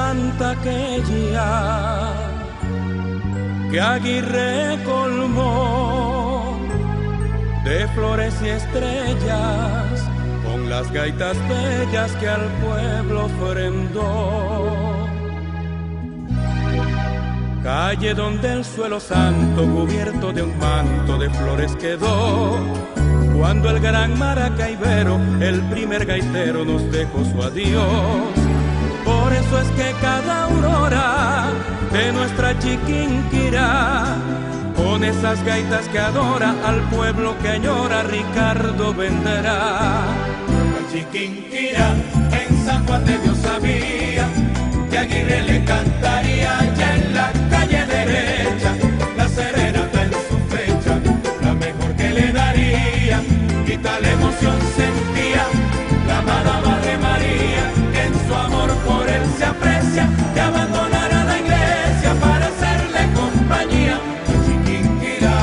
canta aquella que Aguirre colmó de flores y estrellas con las gaitas bellas que al pueblo ofrendó. Calle donde el suelo santo cubierto de un manto de flores quedó, cuando el gran maracaibero, el primer gaitero, nos dejó su adiós. Por eso es que cada aurora de nuestra Chiquinquirá, con esas gaitas que adora, al pueblo que añora, Ricardo vendrá. Chiquinquirá, en San Juan de Dios sabía que Aguirre le cantaría allá en la calle derecha, la serenata en su fecha, la mejor que le daría, y tal emoción sentía la amada Madre María, que en su amor por él se aprecia, que abandonara la iglesia para hacerle compañía. Chiquinquirá.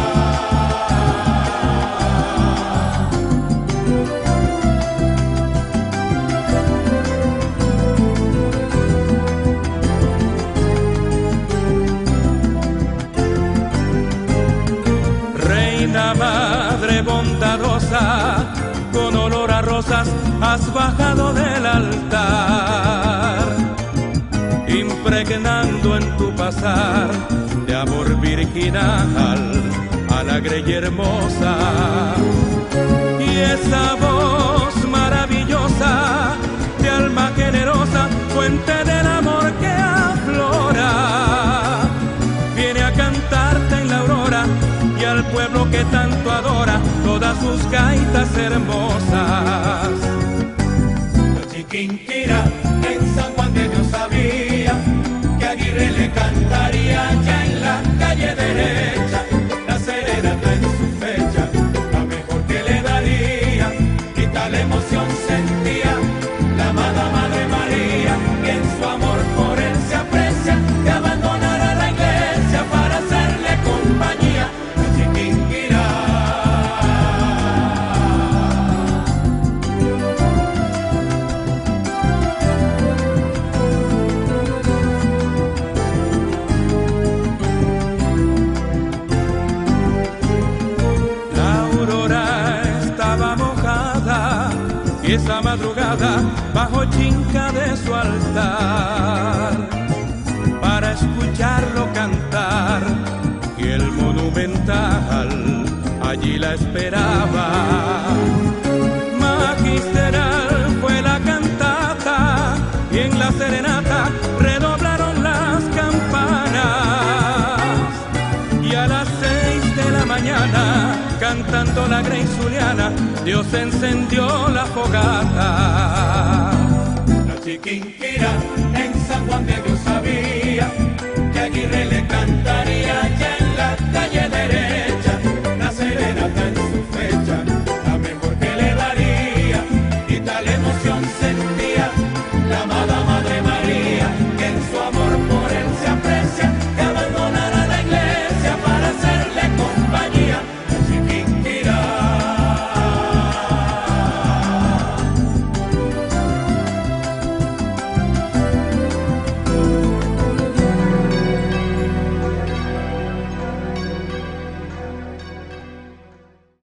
Reina madre bondadosa, con olor a rosas has bajado del altar, impregnando en tu pasar de amor virginal a la grey hermosa. Y esa voz maravillosa de alma generosa, fuente del amor que aflora, viene a cantarte en la aurora y al pueblo que tanto adora todas sus gaitas hermosas. La Chiquinquirá, en San Juan de Dios sabía que Aguirre le cantaría allá en la calle derecha, la serenata en su fecha, la mejor que le daría, y tal emoción sentía la amada Madre María, que en su amor por él se aprecia, que abandonara la iglesia para hacerle compañía. La Chiquinquirá. Y esa madrugada bajo chinca de su altar para escucharlo cantar, y el monumental allí la esperaba. Magistral fue la cantata y en la serenata redoblaron las campanas, y a las 6 de la mañana, cantando la grey zuliana, Dios encendió la fogata. La Chiquinquirá, en San Juan de Dios sabía que Aguirre le cantaría